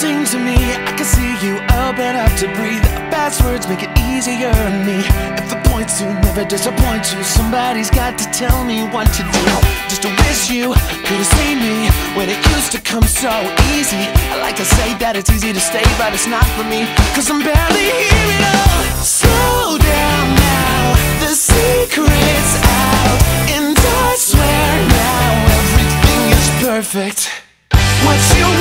sing to me, I can see you open up to breathe. Bad words make it easier on me. If the point's to never disappoint you, somebody's got to tell me what to do. Just to wish you could've seen me when it used to come so easy. I like to say that it's easy to stay, but it's not for me, 'cause I'm barely hearing. Oh, slow down now, the secret's out, and I swear now everything is perfect. What you